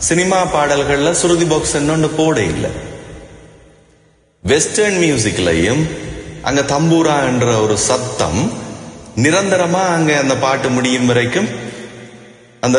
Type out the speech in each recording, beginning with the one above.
Cinema பாடல்கள்ல சுருதி box ஒன்று போட இல்லை. வெஸ்டர்ன் மியூசிக்லையும் அங்க தம்பூரா என்ற ஒரு சத்தம் நிரந்தரமா அங்க அந்த பாட்டு முடியும் வரைக்கும் அந்த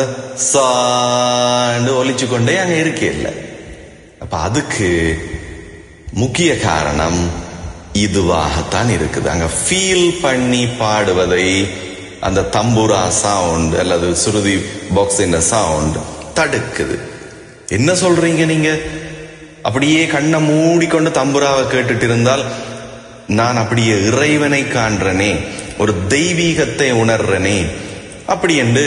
சாண்டு ஒலிச்சு கொண்டே அங்க இருக்கே இல்லை. அப்ப அதுக்கு முக்கிய காரணம் இதுவாகத்தான் இருக்குது. அங்க ஃபீல் பண்ணி பாடுவதை அந்த தம்பூரா சவுண்ட் அல்லது சுருதி பாக்ஸ் சவுண்ட் தடுக்குது. என்ன சொல்றீங்க நீங்க? அப்படியே கண்ணை மூடிக்கொண்டு தம்புராவை கேட்டுட்டு இருந்தால் நான் அப்படியே இறைவனை காண்றனே, ஒரு தெய்வீகத்தை உணர்றனே அப்படி என்று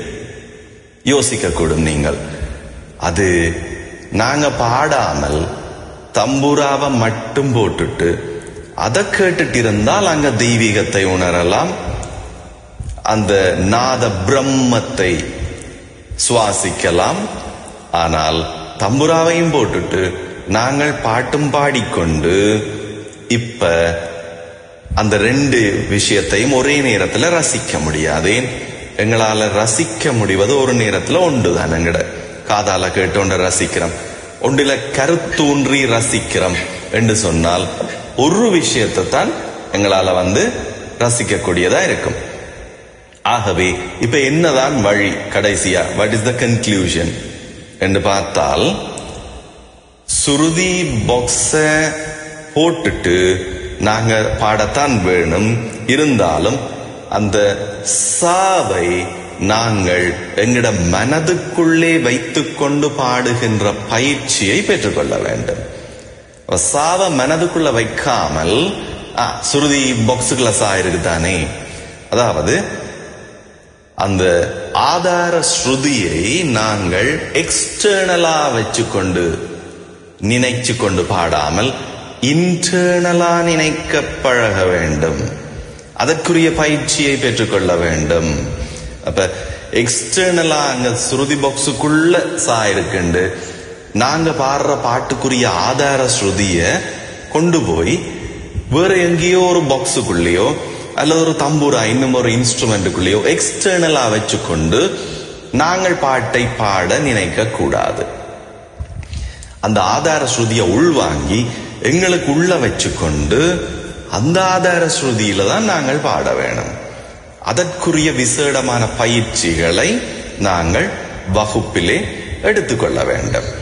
யோசிக்க கூடும் நீங்கள். அது நாங்க பாடாமல் தம்புராவை மட்டும் போட்டுட்டு அதை கேட்டுட்டு இருந்தால் அங்க தெய்வீகத்தை உணரலாம், அந்த நாத பிரம்மத்தை சுவாசிக்கலாம். ஆனால் தம்புராவையும் போட்டுட்டு நாங்கள் பாட்டும் பாடிக்கொண்டு இப்ப அந்த ரெண்டு விஷயத்தையும் ஒரே நேரத்துல ரசிக்க முடியாது. எங்களால ரசிக்க முடிவது ஒரு நேரத்துல ஒன்றுதான். எங்கட காதால கேட்டு ஒன்று ரசிக்கிறோம், ஒன்றில கருத்தூன்றி ரசிக்கிறோம் என்று சொன்னால் ஒரு விஷயத்தை தான் எங்களால ரசிக்க கூடியதா இருக்கும். ஆகவே இப்ப என்னதான் வழி கடைசியா, வாட் இஸ் த கன்க்ளூஷன் என்று பார்த்தால், சுருதி பாக்ஸ போட்டுட்டு நாங்க பாடத்தான் வேணும். இருந்தாலும் அந்த சாவை நாங்கள் எங்கட மனதுக்குள்ளே வைத்துக்கொண்டு பாடுகின்ற பயிற்சியை பெற்றுக்கொள்ள வேண்டும். சாவ மனதுக்குள்ள வைக்காமல் சுருதி பாக்ஸுக்குள்ள சா இருக்குதானே, அதாவது அந்த ஆதார ஸ்ருதியை நாங்கள் எக்ஸ்டர்னலா வச்சுக்கொண்டு நினைச்சு கொண்டு பாடாமல் இன்டர்னலா நினைக்க பழக வேண்டும். அதற்குரிய பயிற்சியை பெற்றுக்கொள்ள வேண்டும். அப்ப எக்ஸ்டர்னலா அங்க சுருதி பாக்ஸுக்குள்ள சா இருக்குண்டு நாங்க பாடுற பாட்டுக்குரிய ஆதார ஸ்ருதிய கொண்டு போய் வேற எங்கேயோ ஒரு பாக்ஸுக்குள்ளேயோ அல்லது ஒரு தம்பூரா இன்னும் ஒரு இன்ஸ்ட்ருமெண்ட்டுக்குள்ளேயோ எக்ஸ்டர்னலா வச்சுக்கொண்டு நாங்கள் பாட்டை பாட நினைக்க கூடாது. அந்த ஆதார ஸ்ருதியை உள்வாங்கி எங்களுக்கு உள்ள வச்சுக்கொண்டு அந்த ஆதார ஸ்ருதியில தான் நாங்கள் பாட வேணும். அதற்குரிய விசேடமான பயிற்சிகளை நாங்கள் வகுப்பிலே எடுத்துக்கொள்ள வேண்டும்.